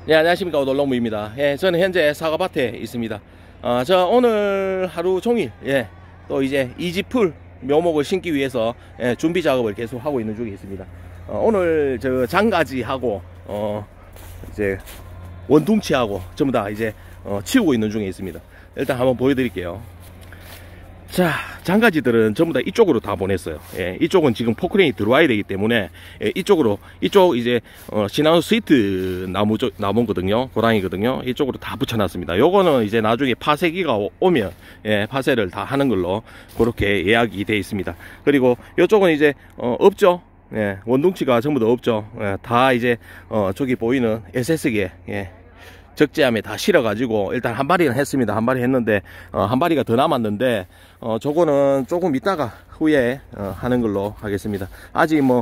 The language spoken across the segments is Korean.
네, 안녕하십니까. 오돌농부입니다. 예, 저는 현재 사과밭에 있습니다. 저 오늘 하루 종일, 또 이제 이지풀 묘목을 심기 위해서 준비 작업을 계속 하고 있는 중에 있습니다. 오늘 저 장가지하고, 이제 원둥치하고 전부 다 이제 치우고 있는 중에 있습니다. 일단 한번 보여드릴게요. 자, 장가지들은 전부 다 이쪽으로 다 보냈어요. 이쪽은 지금 포크레인이 들어와야 되기 때문에 이쪽 이제 시나노 스위트 나무거든요. 고랑이거든요. 이쪽으로 다 붙여놨습니다. 요거는 이제 나중에 파쇄기가 오면 파쇄를 다 하는 걸로 그렇게 예약이 되어 있습니다. 그리고 이쪽은 이제 없죠. 원둥치가 전부 다 없죠. 다 이제 저기 보이는 SS기에 적재함에 다 실어가지고 일단 한 마리는 했습니다. 한 마리 했는데 한 마리가 더 남았는데 저거는 조금 이따가 후에 하는 걸로 하겠습니다. 아직 뭐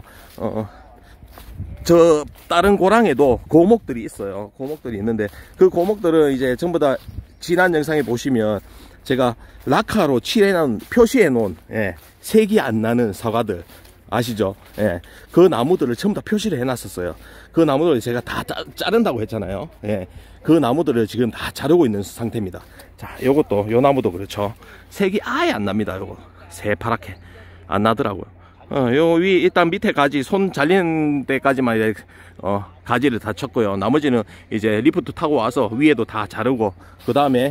저 다른 고랑에도 고목들이 있어요. 고목들이 있는데 그 고목들은 이제 전부 다 지난 영상에 보시면 제가 라카로 칠해놓은 표시해 놓은 색이 안 나는 사과들 아시죠? 그 나무들을 전부 다 표시를 해놨었어요. 그 나무들을 제가 다 자른다고 했잖아요. 그 나무들을 지금 다 자르고 있는 상태입니다. 자, 요것도, 요 나무도 그렇죠. 색이 아예 안 납니다. 요거 새파랗게 안 나더라고요. 요 위 일단 밑에 가지 손 잘리는 데까지만 이제 가지를 다 쳤고요. 나머지는 이제 리프트 타고 와서 위에도 다 자르고 그 다음에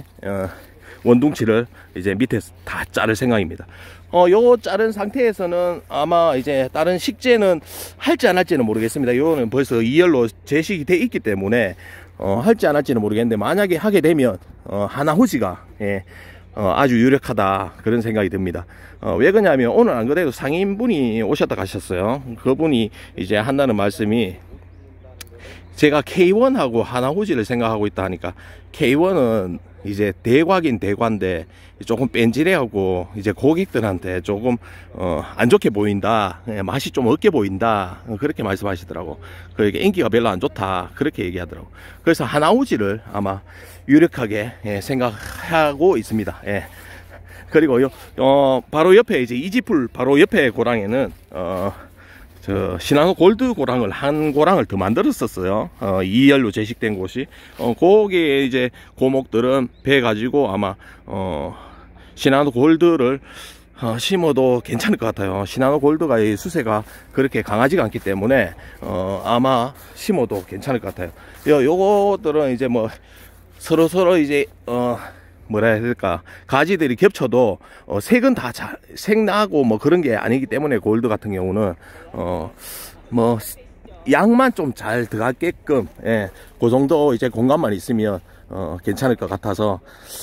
원둥치를 이제 밑에 다 자를 생각입니다. 요거 자른 상태에서는 아마 이제 다른 식재는 할지 안 할지는 모르겠습니다. 요거는 벌써 2열로 제식이 돼 있기 때문에 할지 안 할지는 모르겠는데 만약에 하게 되면 하나후지가 아주 유력하다 그런 생각이 듭니다. 왜 그러냐면 오늘 안 그래도 상인분이 오셨다 가셨어요. 그분이 이제 한다는 말씀이 제가 K1하고 하나후지를 생각하고 있다 하니까 K1은 이제 대과긴 대과인데 조금 뺀질해하고 이제 고객들한테 조금 안 좋게 보인다, 맛이 좀 없게 보인다 그렇게 말씀하시더라고. 그러니까 인기가 별로 안 좋다 그렇게 얘기하더라고. 그래서 하나후지를 아마 유력하게 생각하고 있습니다. 그리고 바로 옆에 이제 이지풀 바로 옆에 고랑에는 저 시나노 골드 고랑을 한 고랑을 더 만들었었어요. 2열로 제식된 곳이 거기에 이제 고목들은 배 가지고 아마 시나노 골드를 심어도 괜찮을 것 같아요. 시나노 골드가 이 수세가 그렇게 강하지가 않기 때문에 아마 심어도 괜찮을 것 같아요. 요것들은 이제 뭐 서로 이제 뭐라 해야 될까, 가지들이 겹쳐도 색은 다 색나고 뭐 그런 게 아니기 때문에 골드 같은 경우는 뭐 양만 좀 잘 들어가게끔 그 정도 이제 공간만 있으면 괜찮을 것 같아서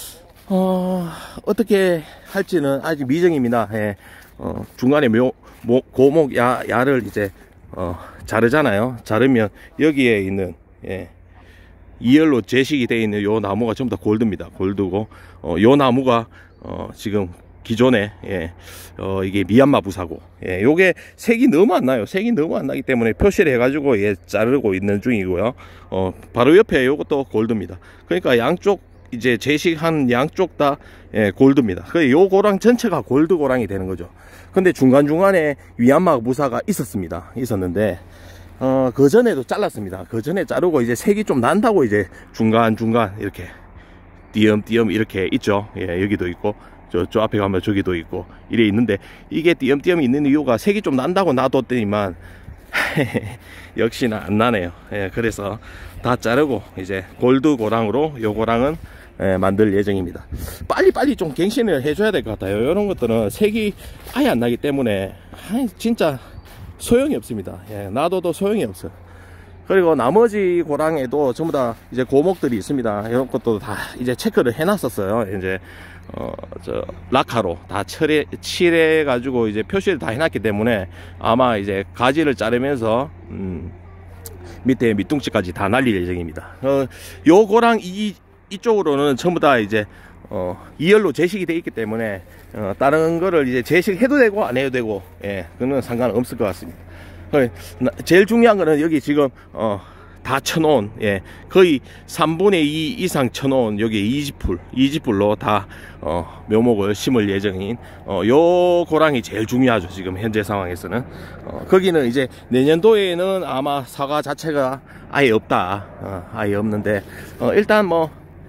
어떻게 할지는 아직 미정입니다. 중간에 고목 야를 이제 자르잖아요. 자르면 여기에 있는 2열로 제식이 되어 있는 요 나무가 전부 다 골드입니다. 골드고 요 나무가 지금 기존에 이게 미얀마 부사고 요게 색이 너무 안 나요. 색이 너무 안 나기 때문에 표시를 해가지고 자르고 있는 중이고요. 바로 옆에 요것도 골드입니다. 그러니까 양쪽 이제 제식한 양쪽 다 골드입니다. 요 고랑 전체가 골드 고랑이 되는 거죠. 근데 중간중간에 미얀마 부사가 있었는데 그 전에도 잘랐습니다. 그 전에 자르고 이제 색이 좀 난다고 이제 중간중간 이렇게 띄엄띄엄 이렇게 있죠. 여기도 있고 저 앞에 가면 저기도 있고 이래 있는데 이게 띄엄띄엄 있는 이유가 색이 좀 난다고 놔뒀더니만 역시나 안 나네요. 그래서 다 자르고 이제 골드 고랑으로 요 고랑은 만들 예정입니다. 빨리빨리 좀 갱신을 해줘야 될 것 같아요. 이런 것들은 색이 아예 안 나기 때문에 진짜 소용이 없습니다. 놔둬도 소용이 없어요. 그리고 나머지 고랑에도 전부 다 이제 고목들이 있습니다. 이런 것도 다 이제 체크를 해놨었어요. 이제 저 라카로 다 칠해 가지고 이제 표시를 다 해놨기 때문에 아마 이제 가지를 자르면서 밑에 밑둥치까지 다 날릴 예정입니다. 요 고랑 이쪽으로는 전부 다 이제 2열로 제식이 되어 있기 때문에 다른 거를 이제 제식해도 되고 안 해도 되고 그건 상관없을 것 같습니다. 제일 중요한 거는 여기 지금 다 쳐놓은, 예, 거의 3분의 2 이상 쳐놓은 여기 이지풀로 다 묘목을 심을 예정인 요 고랑이 제일 중요하죠. 지금 현재 상황에서는. 거기는 이제 내년도에는 아마 사과 자체가 아예 없다. 아예 없는데 일단 뭐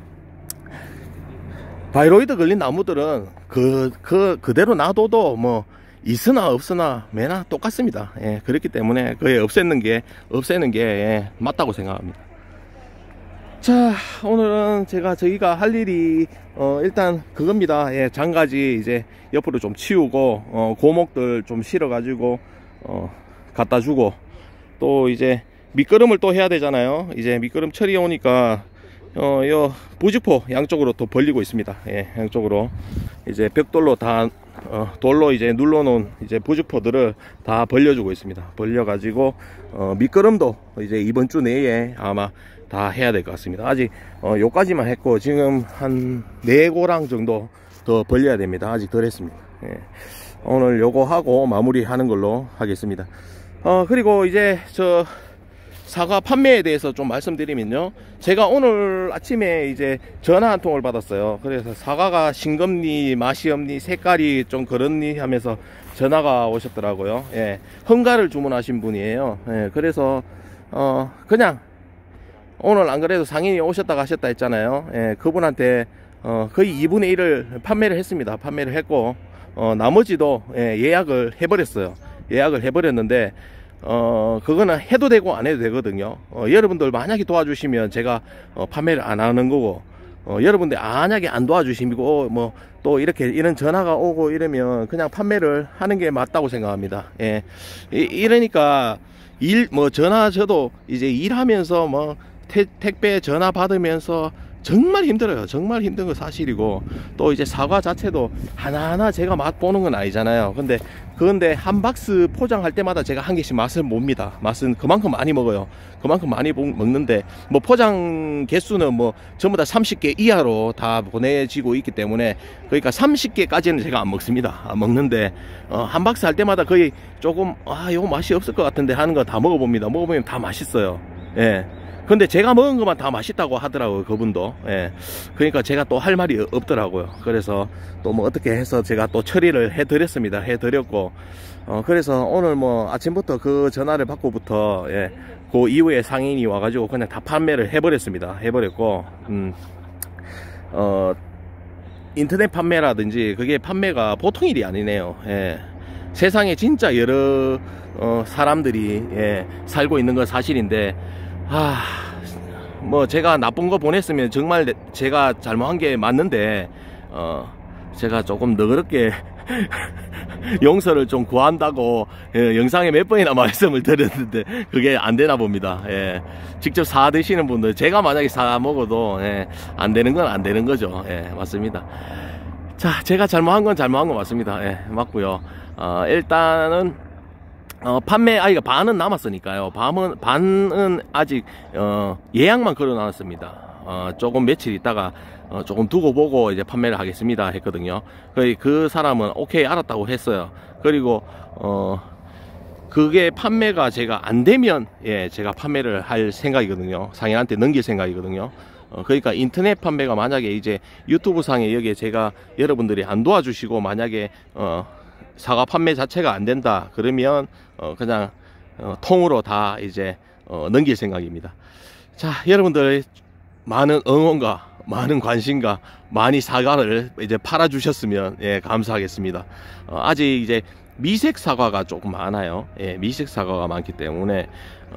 바이로이드 걸린 나무들은 그대로 놔둬도 뭐 있으나 없으나 매나 똑같습니다. 예, 그렇기 때문에 거의 없애는 게 예, 맞다고 생각합니다. 자, 오늘은 저희가 할 일이 일단 그겁니다. 예, 장가지 이제 옆으로 좀 치우고 고목들 좀 실어 가지고 갖다 주고, 또 이제 밑거름을 또 해야 되잖아요. 이제 밑거름 철이 오니까 요 부직포 양쪽으로 또 벌리고 있습니다. 예, 양쪽으로 이제 벽돌로 다 돌로 이제 눌러놓은 이제 부직포들을 다 벌려주고 있습니다. 벌려가지고 밑거름도 이제 이번 주 내에 아마 다 해야 될 것 같습니다. 아직 요까지만 했고 지금 한 4고랑 정도 더 벌려야 됩니다. 아직 덜 했습니다. 예. 오늘 요거 하고 마무리하는 걸로 하겠습니다. 그리고 이제 저 사과 판매에 대해서 좀 말씀드리면요, 제가 오늘 아침에 이제 전화 한 통을 받았어요. 그래서 사과가 싱겁니 맛이 없니 색깔이 좀 그렇니 하면서 전화가 오셨더라고요. 예, 헝가를 주문하신 분이에요. 예, 그래서 그냥 오늘 안 그래도 상인이 오셨다 가셨다 했잖아요. 예, 그분한테 거의 2분의 1을 판매를 했습니다. 판매를 했고 나머지도 예약을 해버렸어요. 예약을 해버렸는데 그거는 해도 되고 안 해도 되거든요. 여러분들 만약에 도와주시면 제가 판매를 안 하는 거고, 여러분들 만약에 안 도와주시고 뭐 또 이렇게 이런 전화가 오고 이러면 그냥 판매를 하는 게 맞다고 생각합니다. 예, 이러니까 전화 저도 이제 일하면서 뭐 택배 전화 받으면서 정말 힘들어요. 정말 힘든 건 사실이고, 또 이제 사과 자체도 하나하나 제가 맛보는 건 아니잖아요. 그런데 한 박스 포장할 때마다 제가 한 개씩 맛을 봅니다. 맛은 그만큼 많이 먹어요. 그만큼 많이 먹는데 뭐 포장 개수는 뭐 전부 다 30개 이하로 다 보내지고 있기 때문에, 그러니까 30개까지는 제가 안 먹습니다. 안 먹는데 한 박스 할 때마다 거의 조금 이거 맛이 없을 것 같은데 하는 거 다 먹어봅니다. 먹어보면 다 맛있어요. 예. 근데 제가 먹은 것만 다 맛있다고 하더라고요, 그분도. 예. 그러니까 제가 또 할 말이 없더라고요. 그래서 또 뭐 어떻게 해서 제가 또 처리를 해드렸습니다. 해드렸고, 그래서 오늘 뭐 아침부터 그 전화를 받고부터, 예, 그 이후에 상인이 와가지고 그냥 다 판매를 해버렸습니다. 해버렸고, 인터넷 판매라든지 그게 판매가 보통 일이 아니네요. 예. 세상에 진짜 여러 사람들이, 예, 살고 있는 건 사실인데, 뭐 제가 나쁜 거 보냈으면 정말 제가 잘못한 게 맞는데 제가 조금 너그럽게 용서를 좀 구한다고 영상에 몇 번이나 말씀을 드렸는데 그게 안 되나 봅니다. 예. 직접 사 드시는 분들, 제가 만약에 사 먹어도 안 되는 건 안 되는 거죠. 예, 맞습니다. 자, 제가 잘못한 건 잘못한 거 맞습니다. 예, 맞고요. 일단은 판매 아이가 반은 남았으니까요. 반은 아직 예약만 걸어놨습니다. 조금 며칠 있다가 조금 두고 보고 이제 판매를 하겠습니다 했거든요. 그 사람은 오케이 알았다고 했어요. 그리고 그게 판매가 제가 안 되면, 예, 제가 판매를 할 생각이거든요. 상인한테 넘길 생각이거든요. 그러니까 인터넷 판매가 만약에 이제 유튜브 상에 여기에 제가 여러분들이 안 도와주시고 만약에 사과 판매 자체가 안 된다 그러면 그냥 통으로 다 이제 넘길 생각입니다. 자, 여러분들 많은 응원과 많은 관심과 많이 사과를 이제 팔아 주셨으면, 예, 감사하겠습니다. 아직 이제 미색 사과가 조금 많아요. 예, 미색 사과가 많기 때문에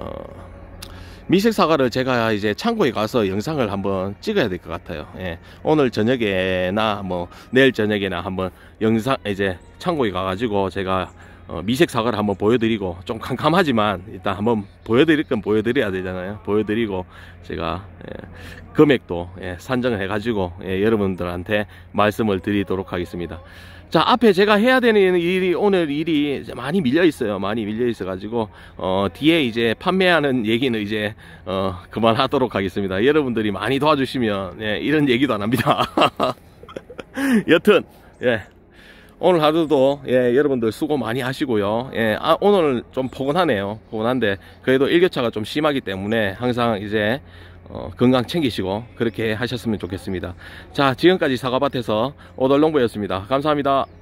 미색 사과를 제가 이제 창고에 가서 영상을 한번 찍어야 될 것 같아요. 예, 오늘 저녁에나 뭐 내일 저녁에나 한번 영상 이제 창고에 가가지고 제가 미색 사과를 한번 보여드리고, 좀 캄캄하지만 일단 한번 보여드릴 건 보여드려야 되잖아요. 보여드리고 제가, 예, 금액도, 예, 산정을 해가지고, 예, 여러분들한테 말씀을 드리도록 하겠습니다. 자, 앞에 제가 해야 되는 일이, 오늘 일이 많이 밀려 있어요. 많이 밀려 있어 가지고 뒤에 이제 판매하는 얘기는 이제 그만하도록 하겠습니다. 여러분들이 많이 도와주시면, 예, 이런 얘기도 안 합니다. 여튼, 예, 오늘 하루도 예, 여러분들 수고 많이 하시고요. 예, 오늘 좀 포근하네요. 포근한데 그래도 일교차가 좀 심하기 때문에 항상 이제 건강 챙기시고 그렇게 하셨으면 좋겠습니다. 자, 지금까지 사과밭에서 오돌농부였습니다. 감사합니다.